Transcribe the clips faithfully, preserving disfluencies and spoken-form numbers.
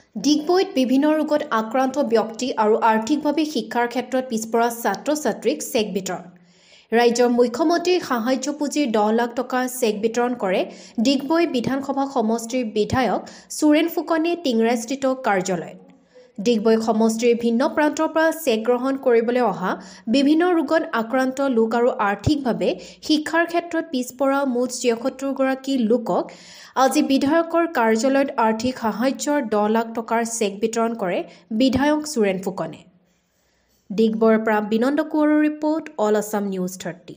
ডিগবৈত বিভিন্ন ৰোগত আক্ৰান্ত ব্যক্তি আৰু আৰ্থিকভাৱে শিক্ষাৰ ক্ষেত্ৰত পিছপৰা ছাত্ৰ-ছাত্ৰীক চেক বিতৰণ। ৰাজ্যৰ মুখ্যমন্ত্ৰীৰ সাহায্য পুঁজিৰ দহ লাখ টকাৰ চেক বিতৰণ কৰে ডিগবৈ বিধানসভা সমষ্টিৰ বিধায়ক সুৰেন ফুকনে টিংৰাস্থিত কাৰ্যালয়ত। ডিগবৈ সমষ্টিৰ ভিন্ন প্ৰান্তৰ পৰা চেক গ্ৰহণ কৰিবলৈ অহা বিভিন্ন ৰোগত আক্ৰান্ত লোক আৰু আৰ্থিকভাৱে শিক্ষাৰ ক্ষেত্ৰত পিছপৰা মুঠ ছিয়সত্তৰ গৰাকী লোকক আজি বিধায়কৰ কাৰ্যালয়ত আৰ্থিক সাহায্যৰ দহ লাখ টকাৰ চেক বিতৰণ কৰে বিধায়ক সুৰেন ফুকনে। ডিগবৈৰ পৰা বিনন্দ কোঁৱৰৰ report, all Assam news thirty.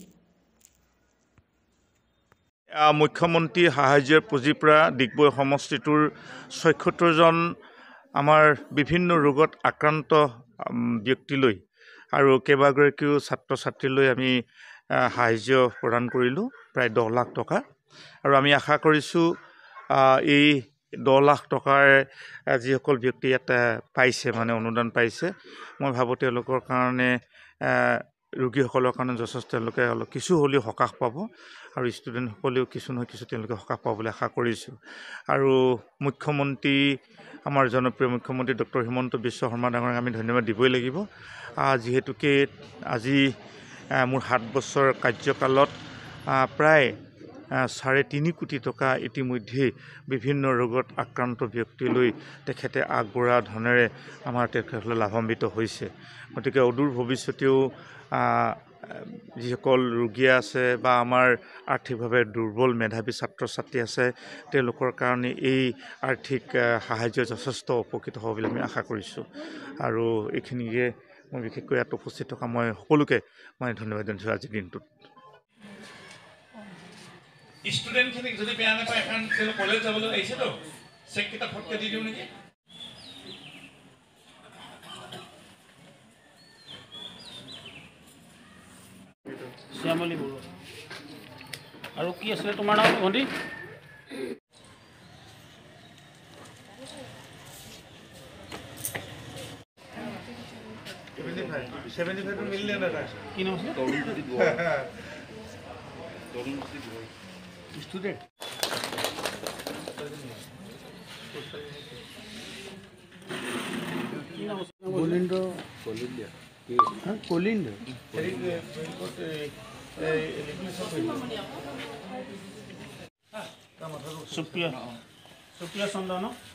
মুখ্যমন্ত্ৰী সাহায্যৰ পুঁজিৰ পৰা ডিগবৈ সমষ্টিটোৰ ছয়সত্তৰজন আমাৰ বিভিন্ন ৰোগত আক্ৰান্ত ব্যক্তিলৈ আৰু কেইবাগৰাকীও ছাত্ৰ ছাত্ৰীলৈ আমি সাহায্য প্ৰদান কৰিলোঁ প্ৰায় দহ লাখ টকা। আৰু আমি আশা কৰিছোঁ এই দহ লাখ টকাৰ যিসকল ব্যক্তি ইয়াত পাইছে মানে অনুদান পাইছে, মই ভাবোঁ তেওঁলোকৰ কাৰণে ৰোগীসকলৰ কাৰণে যথেষ্ট তেওঁলোকে অলপ কিছু হ'লেও সকাহ পাব আৰু ষ্টুডেণ্টসকলেও কিছু নহয় কিছু তেওঁলোকে সকাহ পাব বুলি আশা কৰিছোঁ। আৰু মুখ্যমন্ত্ৰী আমাৰ জনপ্ৰিয় মুখ্যমন্ত্ৰী ডক্টৰ হিমন্ত বিশ্ব শৰ্মা ডাঙৰীয়াক আমি ধন্যবাদ দিবই লাগিব, যিহেতুকে আজি মোৰ সাত বছৰ কাৰ্যকালত প্ৰায় চাৰে তিনি কোটি টকা ইতিমধ্যে বিভিন্ন ৰোগত আক্ৰান্ত ব্যক্তিলৈ তেখেতে আগবঢ়োৱা ধনেৰে আমাৰ তেখেতসকলে লাভান্বিত হৈছে। গতিকে অদূৰ ভৱিষ্যতেও যিসকল ৰোগী আছে বা আমাৰ আৰ্থিকভাৱে দুৰ্বল মেধাৱী ছাত্ৰ ছাত্ৰী আছে তেওঁলোকৰ কাৰণে এই আৰ্থিক সাহায্য যথেষ্ট উপকৃত হ'ব বুলি আমি আশা কৰিছোঁ। আৰু এইখিনিকে মই বিশেষকৈ ইয়াত উপস্থিত থকা মই সকলোকে মই ধন্যবাদ জনাইছোঁ আজিৰ দিনটোত। ষ্টুডেণ্টখিনিক যদি বেয়া নাপায় এখন তেওঁলোক কলেজ যাবলৈ আহিছেতো চেক কিতাপ ফটকে দি দিওঁ নেকি? শ্যামলী বৰুৱা। আৰু কি আছিলে তোমাৰ নাম ভণ্টি? কি নাম আছিলে? ষ্টুডেণ্ট কলিন্দ কলিন্দ সুপ্ৰিয়া সুপ্ৰিয়া চন্দ্ৰ ন?